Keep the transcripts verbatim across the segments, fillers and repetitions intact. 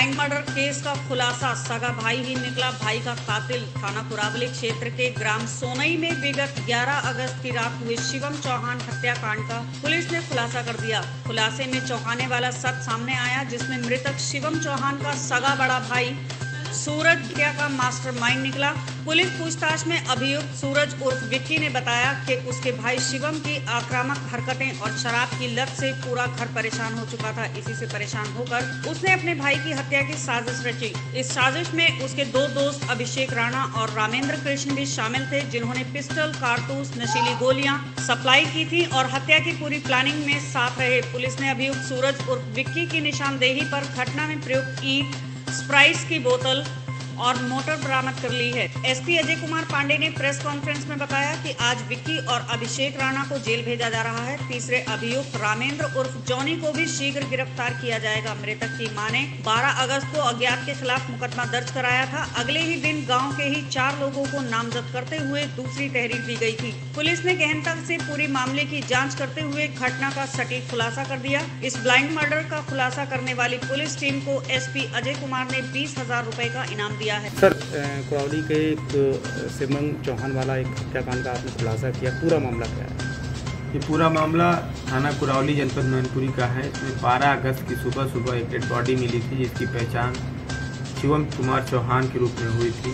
Blind murder case का खुलासा, सगा भाई ही निकला भाई का कातिल। थाना कुरावली क्षेत्र के ग्राम सोनई में विगत ग्यारह अगस्त की रात हुए शिवम चौहान हत्याकांड का पुलिस ने खुलासा कर दिया। खुलासे में चौंकाने वाला सच सामने आया, जिसमें मृतक शिवम चौहान का सगा बड़ा भाई सूरज हत्या का मास्टरमाइंड निकला। पुलिस पूछताछ में अभियुक्त सूरज उर्फ विक्की ने बताया कि उसके भाई शिवम की आक्रामक हरकतें और शराब की लत से पूरा घर परेशान हो चुका था। इसी से परेशान होकर उसने अपने भाई की हत्या की साजिश रची। इस साजिश में उसके दो दोस्त अभिषेक राणा और रामेंद्र कृष्ण भी शामिल थे, जिन्होंने पिस्टल, कारतूस, नशीली गोलियां सप्लाई की थी और हत्या की पूरी प्लानिंग में साथ रहे। पुलिस ने अभियुक्त सूरज उर्फ विक्की की निशानदेही पर घटना में प्रयुक्त ईंट, स्प्राइट की बोतल और मोटर बरामद कर ली है। एसपी अजय कुमार पांडे ने प्रेस कॉन्फ्रेंस में बताया कि आज विक्की और अभिषेक राणा को जेल भेजा जा रहा है। तीसरे अभियुक्त रामेंद्र उर्फ जॉनी को भी शीघ्र गिरफ्तार किया जाएगा। मृतक की मां ने बारह अगस्त को अज्ञात के खिलाफ मुकदमा दर्ज कराया था। अगले ही दिन गाँव के ही चार लोगों को नामजद करते हुए दूसरी तहरीर दी गयी थी। पुलिस ने गहनता से पूरी मामले की जाँच करते हुए घटना का सटीक खुलासा कर दिया। इस ब्लाइंड मर्डर का खुलासा करने वाली पुलिस टीम को एसपी अजय कुमार ने बीस हजार रूपए का इनाम दिया है। सर, कुरावली के एक शिवम चौहान वाला एक हत्याकांड का आपने खुलासा किया, पूरा मामला क्या है? ये पूरा मामला थाना कुरावली जनपद मैनपुरी का है। इसमें बारह अगस्त की सुबह सुबह एक डेड बॉडी मिली थी, जिसकी पहचान शिवम कुमार चौहान के रूप में हुई थी।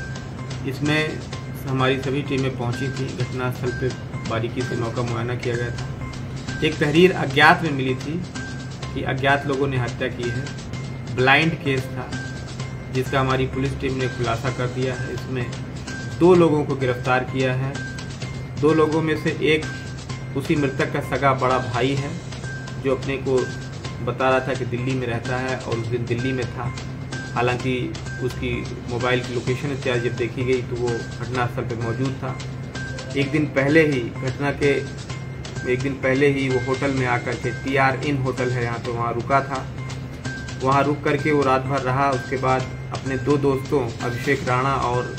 इसमें हमारी सभी टीमें पहुंची थी। घटनास्थल पर बारीकी से मौका मुआयना किया गया था। एक तहरीर अज्ञात में मिली थी कि अज्ञात लोगों ने हत्या की है। ब्लाइंड केस था, जिसका हमारी पुलिस टीम ने खुलासा कर दिया है। इसमें दो लोगों को गिरफ्तार किया है। दो लोगों में से एक उसी मृतक का सगा बड़ा भाई है, जो अपने को बता रहा था कि दिल्ली में रहता है और उस दिन दिल्ली में था। हालांकि उसकी मोबाइल की लोकेशन इत्यादि जब देखी गई तो वो घटनास्थल पर मौजूद था। एक दिन पहले ही घटना के एक दिन पहले ही वो होटल में आकर के टी आर इन होटल है यहाँ, तो वहाँ रुका था। वहाँ रुक करके वो रात भर रहा। उसके बाद अपने दो दोस्तों अभिषेक राणा और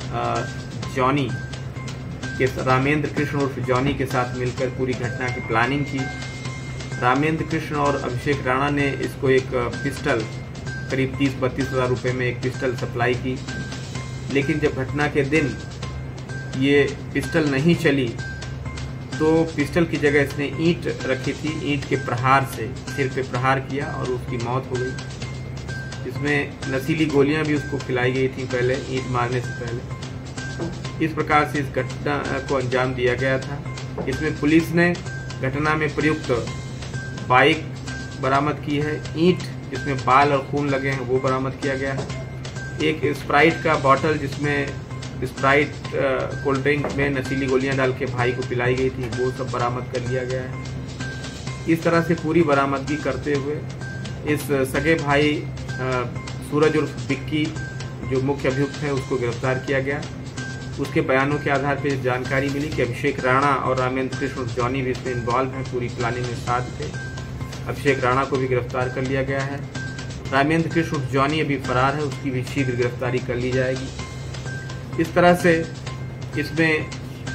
जॉनी के रामेंद्र कृष्ण उर्फ जॉनी के साथ मिलकर पूरी घटना की प्लानिंग की। रामेंद्र कृष्ण और अभिषेक राणा ने इसको एक पिस्टल करीब तीस बत्तीस हज़ार रुपये में एक पिस्टल सप्लाई की। लेकिन जब घटना के दिन ये पिस्टल नहीं चली तो पिस्टल की जगह इसने ईंट रखी थी। ईंट के प्रहार से सिर पे प्रहार किया और उसकी मौत हो गई। इसमें नशीली गोलियां भी उसको खिलाई गई थी पहले, ईंट मारने से पहले। इस प्रकार से इस घटना को अंजाम दिया गया था। इसमें पुलिस ने घटना में प्रयुक्त बाइक बरामद की है। ईंट जिसमें बाल और खून लगे हैं वो बरामद किया गया है। एक स्प्राइट का बॉटल जिसमें स्प्राइट कोल्ड ड्रिंक में नशीली गोलियां डाल के भाई को पिलाई गई थी, वो सब बरामद कर लिया गया है। इस तरह से पूरी बरामदगी करते हुए इस सगे भाई सूरज उर्फ विक्की, जो मुख्य अभियुक्त है, उसको गिरफ्तार किया गया। उसके बयानों के आधार पर जानकारी मिली कि अभिषेक राणा और रामेंद्र कृष्ण उर्फ जॉनी भी इसमें इन्वॉल्व हैं, पूरी प्लानिंग में साथ थे। अभिषेक राणा को भी गिरफ्तार कर लिया गया है। रामेंद्र कृष्ण उर्फ जॉनी अभी फरार है, उसकी भी शीघ्र गिरफ्तारी कर ली जाएगी। इस तरह से इसमें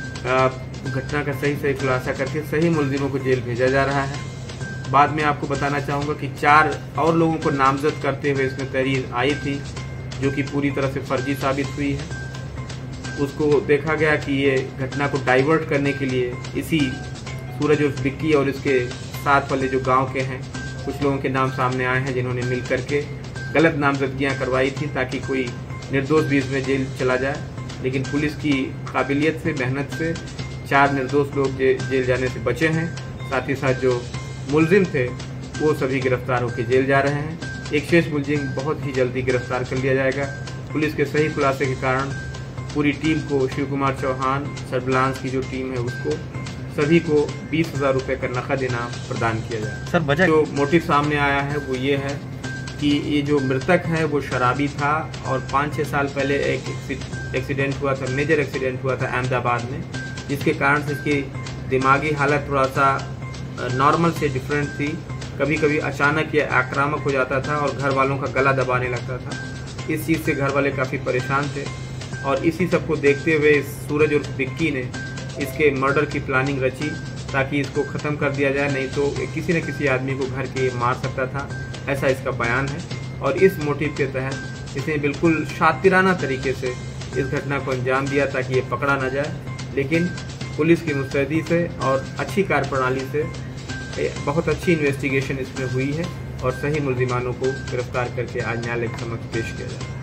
घटना का सही सही खुलासा करके सही मुलजिमों को जेल भेजा जा रहा है। बाद में आपको बताना चाहूँगा कि चार और लोगों को नामजद करते हुए इसमें तहरीर आई थी, जो कि पूरी तरह से फर्जी साबित हुई है। उसको देखा गया कि ये घटना को डाइवर्ट करने के लिए इसी सूरज उर्फ विक्की और इसके साथ वाले जो गाँव के हैं कुछ लोगों के नाम सामने आए हैं, जिन्होंने मिल करके गलत नामजदगियाँ करवाई थी ताकि कोई निर्दोष भी इसमें जेल चला जाए। लेकिन पुलिस की काबिलियत से, मेहनत से चार निर्दोष लोग जे, जेल जाने से बचे हैं। साथ ही साथ जो मुलजिम थे वो सभी गिरफ्तार होकर जेल जा रहे हैं। एक शेष मुलजिम बहुत ही जल्दी गिरफ्तार कर लिया जाएगा। पुलिस के सही खुलासे के कारण पूरी टीम को, शिव कुमार चौहान सर्विलांस की जो टीम है उसको, सभी को बीस हज़ार रुपये का नकद इनाम प्रदान किया जाए। सर, वजह जो मोटिव सामने आया है वो ये है कि ये जो मृतक है वो शराबी था और पाँच छः साल पहले एक एक्सीडेंट हुआ था, मेजर एक्सीडेंट हुआ था अहमदाबाद में, जिसके कारण से इसकी दिमागी हालत थोड़ा सा नॉर्मल से डिफरेंट थी। कभी कभी अचानक ये आक्रामक हो जाता था और घर वालों का गला दबाने लगता था। इस चीज़ से घर वाले काफ़ी परेशान थे और इसी सब को देखते हुए सूरज उर्फ विक्की ने इसके मर्डर की प्लानिंग रची ताकि इसको ख़त्म कर दिया जाए, नहीं तो किसी न किसी आदमी को घर के मार सकता था, ऐसा इसका बयान है। और इस मोटिव के तहत इसने बिल्कुल शातिराना तरीके से इस घटना को अंजाम दिया ताकि ये पकड़ा ना जाए। लेकिन पुलिस की मुस्तैदी से और अच्छी कार्यप्रणाली से बहुत अच्छी इन्वेस्टिगेशन इसमें हुई है और सही मुल्जिमानों को गिरफ्तार करके आज न्यायालय के समक्ष पेश किया जाए।